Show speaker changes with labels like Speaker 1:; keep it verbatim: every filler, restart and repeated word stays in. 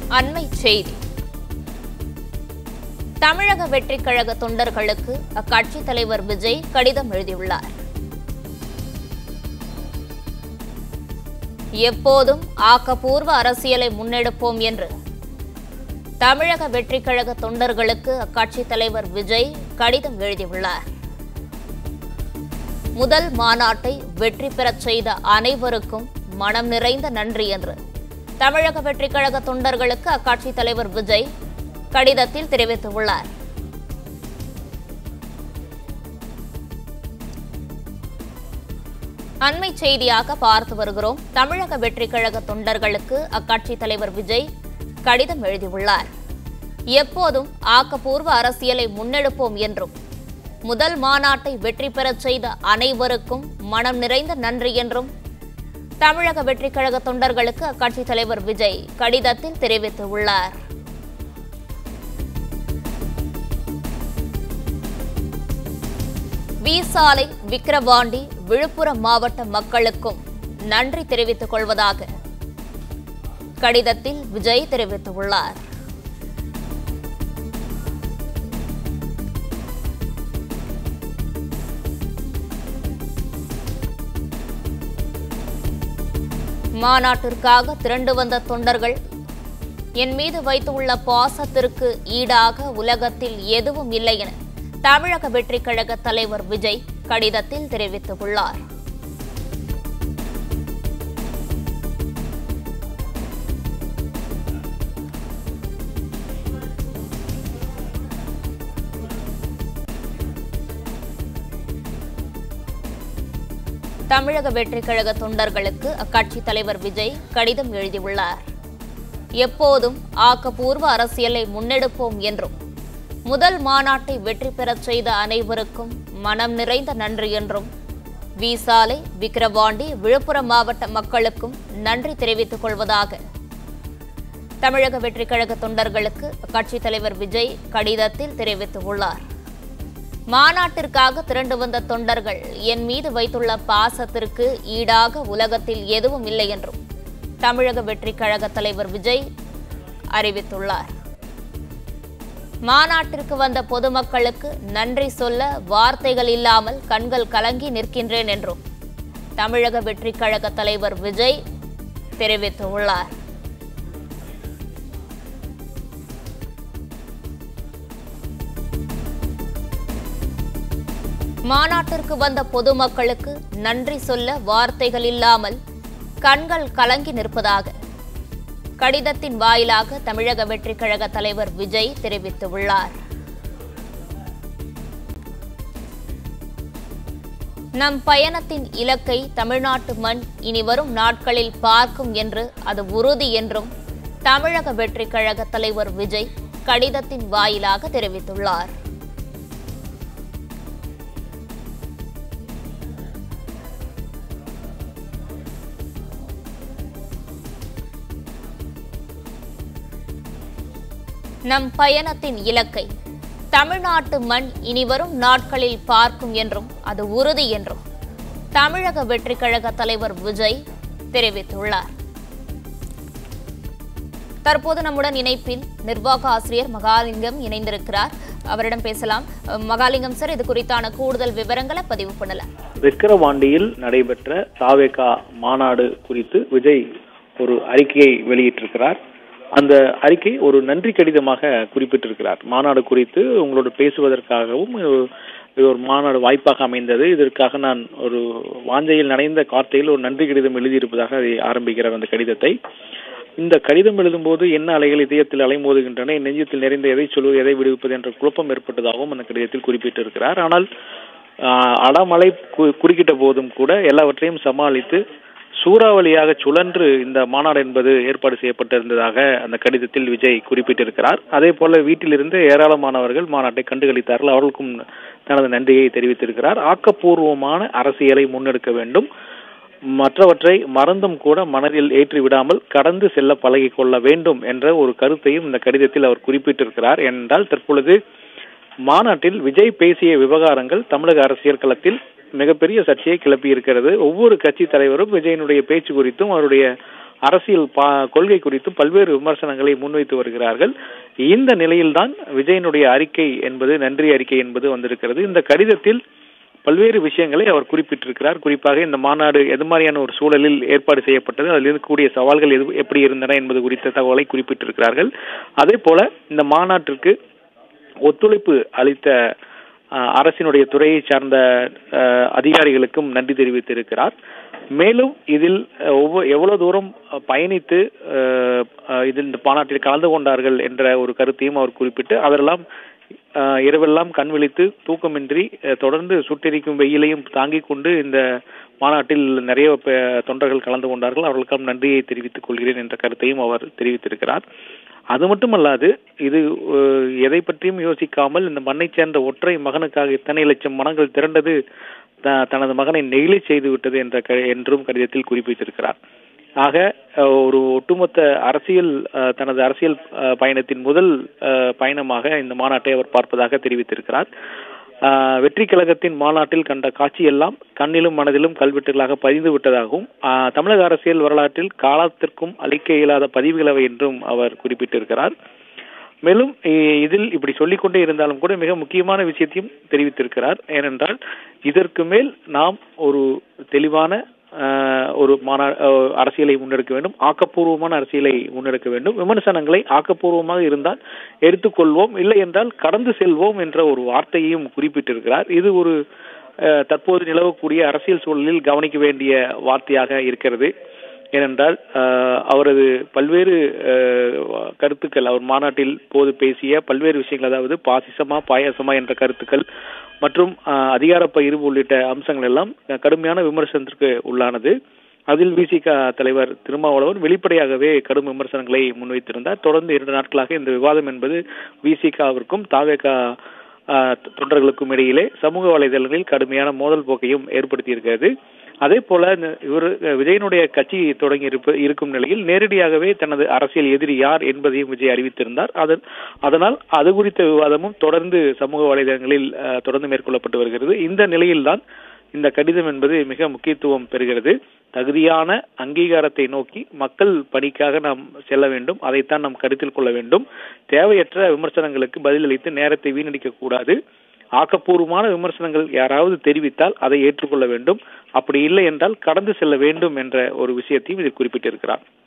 Speaker 1: அண்மை செய்தி. தமிழக வெற்றிக் கழக தொண்டர்களுக்கு அக்கட்சி தலைவர் விஜய் கடிதம் எழுதியுள்ளார். எப்போதும் ஆக்கப்பூர்வ அரசியலை முன்னெடுப்போம் என்று தமிழக வெற்றிக் கழக தொண்டர்களுக்கு அக்கட்சி தலைவர் விஜய் கடிதம் எழுதியுள்ளார். முதல் மாநாட்டை வெற்றி பெறச் செய்த அனைவருக்கும் மனம் நிறைந்த நன்றி என்று தமிழக வெற்றிக் கழக தொண்டர்களுக்கு அக்கட்சி தலைவர் விஜய் கடிதத்தில் தெரிவித்துள்ளார். அண்மை செய்தியாக பார்த்து வருகிறோம். தமிழக வெற்றிக் கழக தொண்டர்களுக்கு அக்கட்சி தலைவர் விஜய் கடிதம் எழுதியுள்ளார். எப்போதும் ஆக்கப்பூர்வ அரசியலை முன்னெடுப்போம் என்றும் முதல் மாநாட்டை வெற்றி பெறச் செய்த அனைவருக்கும் மனம் நிறைந்த நன்றி என்றும் தமிழக வெற்றிக் கழக தொண்டர்களுக்கு அக்கட்சி தலைவர் விஜய் கடிதத்தில் தெரிவித்துள்ளார். வீசாலை, விக்கிரவாண்டி, விழுப்புரம் மாவட்ட மக்களுக்கும் நன்றி தெரிவித்துக் கொள்வதாக கடிதத்தில் விஜய் தெரிவித்துள்ளார். மாநாட்டிற்காக திரண்டு வந்த தொண்டர்கள் என் மீது வைத்துள்ள பாசத்திற்கு ஈடாக உலகத்தில் எதுவும் இல்லை என தமிழக வெற்றிக் கழக தலைவர் விஜய் கடிதத்தில் தெரிவித்துள்ளார். தமிழக வெற்றிக் கழக தொண்டர்களுக்கு அக்கட்சி தலைவர் விஜய் கடிதம் எழுதியுள்ளார். எப்போதும் ஆக்கப்பூர்வ அரசியலை முன்னெடுப்போம் என்றும் முதல் மாநாட்டை வெற்றி பெறச் செய்த அனைவருக்கும் மனம் நிறைந்த நன்றி என்றும் வீசாலை, விக்கிரவாண்டி, விழுப்புரம் மாவட்ட மக்களுக்கும் நன்றி தெரிவித்துக் கொள்வதாக தமிழக வெற்றிக் கழக தொண்டர்களுக்கு அக்கட்சி தலைவர் விஜய் கடிதத்தில் தெரிவித்துள்ளார். மாநாட்டிற்காக திரண்டு வந்த தொண்டர்கள் என் மீது வைத்துள்ள பாசத்திற்கு ஈடாக உலகத்தில் எதுவும் இல்லை என்றும் தமிழக வெற்றிக் கழக தலைவர் விஜய் அறிவித்துள்ளார். மாநாட்டிற்கு வந்த பொதுமக்களுக்கு நன்றி சொல்ல வார்த்தைகள் இல்லாமல் கண்கள் கலங்கி நிற்கின்றேன் என்றும் தமிழக வெற்றிக் கழக தலைவர் விஜய் தெரிவித்துள்ளார். மாநாட்டிற்கு வந்த பொதுமக்களுக்கு நன்றி சொல்ல வார்த்தைகள் இல்லாமல் கண்கள் கலங்கி நிற்பதாக கடிதத்தின் வாயிலாக தமிழக வெற்றிக் கழக தலைவர் விஜய் தெரிவித்துள்ளார். நம் பயணத்தின் இலக்கை தமிழ்நாட்டு மண் இனி வரும் நாட்களில் பார்க்கும் என்று அது உறுதி என்றும் தமிழக வெற்றிக் கழக தலைவர் விஜய் கடிதத்தின் வாயிலாக தெரிவித்துள்ளார். நம் பயணத்தின் இலக்கை தமிழ்நாட்டு மண் இனிவரும் நாட்களில் பார்க்கும் என்றும் அது உறுதி என்றும் தமிழக வெற்றிக் கழக தலைவர் விஜய் தெரிவித்துள்ளார். தற்போது நம்முடன் இணைப்பில் நிர்வாக ஆசிரியர் மகாலிங்கம் இணைந்திருக்கிறார். அவரிடம் பேசலாம். மகாலிங்கம் சார், இது குறித்தான கூடுதல் விவரங்களை பதிவு பண்ணலாம்.
Speaker 2: விக்கிரவாண்டியில் நடைபெற்ற தாவேகா மாநாடு குறித்து விஜய் ஒரு அறிக்கையை வெளியிட்டிருக்கிறார். அந்த அறிக்கை ஒரு நன்றி கடிதமாக குறிப்பிட்டிருக்கிறார். மாநாடு குறித்து உங்களோடு பேசுவதற்காகவும் இது ஒரு மாநாடு வாய்ப்பாக அமைந்தது, இதற்காக நான் ஒரு வாஞ்சையில் நனைந்த கார்த்தையில் ஒரு நன்றி கடிதம் எழுதியிருப்பதாக அதை ஆரம்பிக்கிறார் அந்த கடிதத்தை. இந்த கடிதம் எழுதும்போது என்ன அலைகள் இதயத்தில் அலைமோதுகின்றன, நெஞ்சத்தில் நிறைந்த எதை சொல்வது எதை விடுவிப்பது என்ற குழப்பம் ஏற்பட்டதாகவும் அந்த கடிதத்தில் குறிப்பிட்டிருக்கிறார். ஆனால் அடமழை குறுக்கிட்ட போதும் கூட எல்லாவற்றையும் சமாளித்து சூறாவளியாக சுழன்று இந்த மாநாடு என்பது ஏற்பாடு செய்யப்பட்டிருந்ததாக அந்த கடிதத்தில் விஜய் குறிப்பிட்டிருக்கிறார். அதே போல வீட்டிலிருந்து ஏராளமானவர்கள் மாநாட்டை கண்டுகளித்தார்கள். அவர்களுக்கும் தனது நன்றியை தெரிவித்திருக்கிறார். ஆக்கப்பூர்வமான அரசியலை முன்னெடுக்க வேண்டும், மற்றவற்றை மறந்தும் கூட மனதில் ஏற்றி விடாமல் கடந்து செல்ல பழகிக் கொள்ள வேண்டும் என்ற ஒரு கருத்தையும் இந்த கடிதத்தில் அவர் குறிப்பிட்டிருக்கிறார். ஏனென்றால் தற்பொழுது மாநாட்டில் விஜய் பேசிய விவகாரங்கள் தமிழக அரசியல் களத்தில் மிகப்பெரிய சர்ச்சையை கிளப்பி இருக்கிறது. ஒவ்வொரு கட்சி தலைவரும் விஜயனுடைய பேச்சு குறித்தும் அவருடைய அரசியல் கொள்கை குறித்து பல்வேறு விமர்சனங்களை முன்வைத்து வருகிறார்கள். இந்த நிலையில்தான் விஜயனுடைய அறிக்கை என்பது, நன்றி அறிக்கை என்பது வந்திருக்கிறது. இந்த கடிதத்தில் பல்வேறு விஷயங்களை அவர் குறிப்பிட்டிருக்கிறார். குறிப்பாக இந்த மாநாடு எது மாதிரியான ஒரு சூழலில் ஏற்பாடு செய்யப்பட்டது, அதில் இருக்கக்கூடிய சவால்கள் எது எப்படி இருந்தன என்பது குறித்த தகவலை குறிப்பிட்டிருக்கிறார்கள். அதே போல இந்த மாநாட்டிற்கு ஒத்துழைப்பு அளித்த அரசினுடைய துறையை சார்ந்த அதிகாரிகளுக்கும் நன்றி தெரிவித்திருக்கிறார். மேலும் இதில் ஒவ்வொரு எவ்வளவு தூரம் பயணித்து இதில் இந்த மாநாட்டில் கலந்து கொண்டார்கள் என்ற ஒரு கருத்தையும் அவர் குறிப்பிட்டு, அதெல்லாம் இரவெல்லாம் கண் விழித்து தூக்கமின்றி தொடர்ந்து சுட்டெரிக்கும் வெயிலையும் தாங்கிக் கொண்டு இந்த மாநாட்டில் நிறைய தொண்டர்கள் கலந்து கொண்டார்கள், அவர்களுக்கும் நன்றியை தெரிவித்துக் கொள்கிறேன் என்ற கருத்தையும் அவர் தெரிவித்திருக்கிறார். அது மட்டுமல்லாது இது எதை பற்றியும் யோசிக்காமல் இந்த மண்ணை சேர்ந்த ஒற்றை மகனுக்காக இத்தனை லட்சம் மனங்கள் திரண்டது தனது மகனை நெகிழ செய்து விட்டது என்ற என்றும் கடிதத்தில் குறிப்பிட்டிருக்கிறார். ஆக ஒரு ஒட்டுமொத்த அரசியல் தனது அரசியல் பயணத்தின் முதல் பயணமாக இந்த மாநாட்டை அவர் பார்ப்பதாக தெரிவித்திருக்கிறார். வெற்றி கழகத்தின் மாநாட்டில் கண்ட காட்சியெல்லாம் கண்ணிலும் மனதிலும் கல்வெட்டுகளாக பதிந்து விட்டதாகவும், தமிழக அரசியல் வரலாற்றில் காலத்திற்கும் அளிக்க இயலாத பதிவுகளவை என்றும் அவர் குறிப்பிட்டிருக்கிறார். மேலும் இதில் இப்படி சொல்லிக்கொண்டே இருந்தாலும் கூட மிக முக்கியமான விஷயத்தையும் தெரிவித்திருக்கிறார். ஏனென்றால் இதற்கு மேல் நாம் ஒரு தெளிவான ஒரு மாநா அரசியலை முன்னெடுக்க வேண்டும், ஆக்கப்பூர்வமான அரசியலை முன்னெடுக்க வேண்டும். விமர்சனங்களை ஆக்கப்பூர்வமாக இருந்தால் எடுத்துக்கொள்வோம், இல்லை என்றால் கடந்து செல்வோம் என்ற ஒரு வார்த்தையையும் குறிப்பிட்டிருக்கிறார். இது ஒரு தற்போது நிலவக்கூடிய அரசியல் சூழலில் கவனிக்க வேண்டிய வார்த்தையாக இருக்கிறது. ஏனென்றால் அவரது பல்வேறு கருத்துக்கள், அவர் மாநாட்டில் போது பேசிய பல்வேறு விஷயங்கள், அதாவது பாசிசமா பாயாசமா என்ற கருத்துக்கள் மற்றும் அதிகார பகிர்வு உள்ளிட்ட அம்சங்கள் எல்லாம் கடுமையான விமர்சனத்திற்கு உள்ளானது. அதில் விசிக தலைவர் திருமாவளவன் வெளிப்படையாகவே கடும் விமர்சனங்களை முன்வைத்திருந்தார். தொடர்ந்து இரண்டு நாட்களாக இந்த விவாதம் என்பது விசிகாவிற்கும் தாவேக தொண்டர்களுக்கும் இடையிலே சமூக வலைதளங்களில் கடுமையான மோதல் போக்கையும் ஏற்படுத்தி இருக்கிறது. அதே போல இவர் விஜயனுடைய கட்சி தொடங்கி இருக்கும் நிலையில் நேரடியாகவே தனது அரசியல் எதிரி யார் என்பதையும் விஜய் அறிவித்திருந்தார். அதனால் அது குறித்த விவாதமும் தொடர்ந்து சமூக வலைதளங்களில் தொடர்ந்து மேற்கொள்ளப்பட்டு வருகிறது. இந்த நிலையில்தான் இந்த கடிதம் என்பது மிக முக்கியத்துவம் பெறுகிறது. தகுதியான அங்கீகாரத்தை நோக்கி மக்கள் பணிக்காக நாம் செல்ல வேண்டும், அதைத்தான் நாம் கருத்தில் கொள்ள வேண்டும். தேவையற்ற விமர்சனங்களுக்கு பதிலளித்து நேரத்தை வீணடிக்க கூடாது. ஆக்கப்பூர்வமான விமர்சனங்கள் யாராவது தெரிவித்தால் அதை ஏற்றுக்கொள்ள வேண்டும், அப்படி இல்லை என்றால் கடந்து செல்ல வேண்டும் என்ற ஒரு விஷயத்தையும் இதில் குறிப்பிட்டிருக்கிறார்.